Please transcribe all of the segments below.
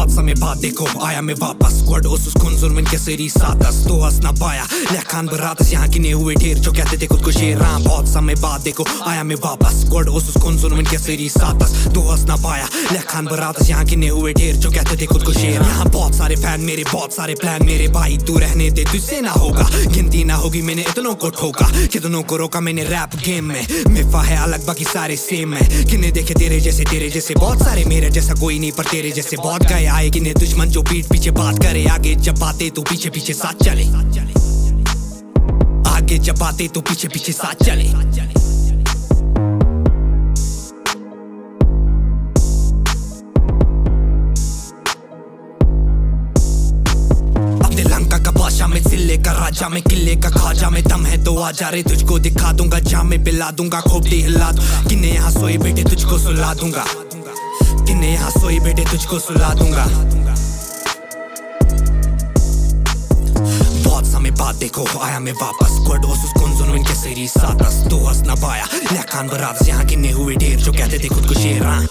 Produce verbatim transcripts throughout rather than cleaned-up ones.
बहुत समय बाद देखो आया मैं वापस स्क्वाड ओसुस कुंजुर्मिन के सरी सातस तो हंस ना पाया लेखान बरातस यहाँ गिने हुए ढेर जो कहते थे खुद को शेर। हाँ बहुत समय बाद देखो आया मैं वापस स्क्वाड ओसुस कुंजुर्मिन के सरी सातस तो हंस ना पाया लेखान बरातस यहाँ गिने हुए ढेर जो कहते थे खुद को शेर। यहाँ बहुत सारे फैन मेरे बहुत सारे प्लान मेरे भाई तू रहने दे तुझसे ना होगा गिनती ना होगी मैंने इतनों को ठोका कितनों को रोका मैंने रैप गेम में मिफा है अलग बाकी सारे सेम है किन्ने देखे तेरे जैसे तेरे जैसे बहुत सारे मेरे जैसा कोई नहीं पर तेरे जैसे बहुत गए आए किन्ने दुश्मन जो पीठ पीछे बात करे आगे जब बातें तो पीछे पीछे साथ चले आगे जब बातें तो पीछे पीछे साथ चले। अपने लंका का बादशाह में जिले का राजा में किले का खाजा में दम है तो आ जा रे तुझको दिखा दूंगा जामे पिला दूंगा खोपड़ी हिला दूंगा किन्ने यहाँ सोए बेटे तुझको सुला दूंगा किन्ने यहाँ सोए बेटे तुझको सुला दूंगा। बहुत समय बाद देखो आया मैं वापस स्क्वाड ओसुस कुंजुर्मिन के सरी सातस तो हंस ना पाया लेखान बरातस यहाँ गिने हुए ढेर जो कहते थे खुद को शेर। हाँ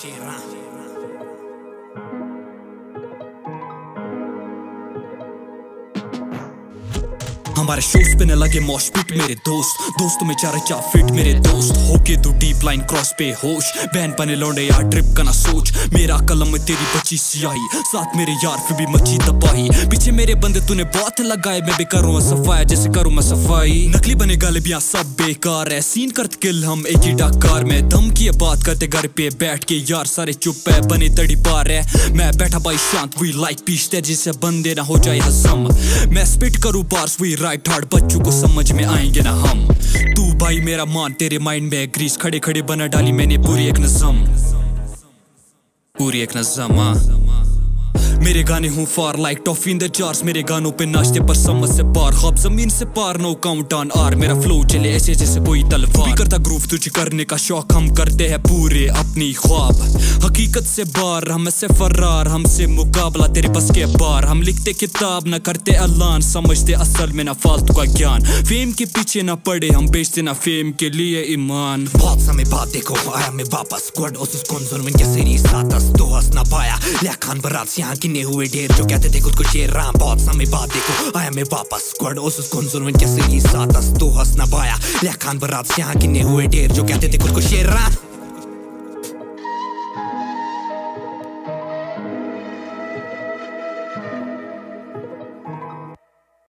हमारे शोज पे न लगे मॉशपिट मेरे दोस्त दोस्त में चार चार फिट मेरे दोस्त होके तू डीप लाइन क्रॉस पे होश बैन पने लौंडे यार ट्रिप का ना सोच मेरा कलम में तेरी बची सियाही साथ मेरे यार फिर भी मची तबाही पीछे मेरे बंदे तूने बहुत लगाए मैं भी करूँ सफाया जैसे करूँ मैं सफाई नकली बने गालिबियां सब बेकार है सीन करते किल हम एक ही डाकार में दम की बात करते घर पे बैठ के यार सारे चुप है बने तड़ी पार है मैं बैठा भाई शांत वी लाइक पीस जिससे बंदे ना हो जाए हजम मैं स्पिट करूँ बार्स वी राइट हार्ड बच्चों को समझ में आएंगे ना हम तू भाई मेरा मान तेरे माइंड में ग्रीस खड़े खड़े बना डाली मैंने पूरी एक नज़म पूरी एक नज़म। मेरे गाने हूँ far like toffee in the jars मेरे गानों पे नाचते पर समझ से पार ख्वाब जमीन से पार नो काउंट ऑन आर मेरा फ्लो चले ऐसे जैसे कोई तलवार भी करता ग्रूव तुझे करने का शौक हम करते हैं पूरे अपनी ख्वाब हकीकत से बार हमसे फरार हमसे मुकाबला तेरे बस के बार हम लिखते किताब ना करते ऐलान समझते असल में ना फालतू का ज्ञान फेम के पीछे ना पड़े हम बेचते ना फेम के लिए ईमान। बहुत समय बाद देखो आया मैं वापस स्क्वाड ओसुस कुंजुर्मिन के सरी सातस तो हंस ना पाया लेखान बरातस यहाँ गिने हुए ढेर जो कहते थे खुद को शेर। हाँ बहुत समय बाद देखो आया मैं वापस स्क्वाड ओसुस कुंजुर्मिन के सरी सातस तो हंस ना पाया लेखान बरातस यहाँ गिने हुए ढेर जो कहते थे खुद को शेर।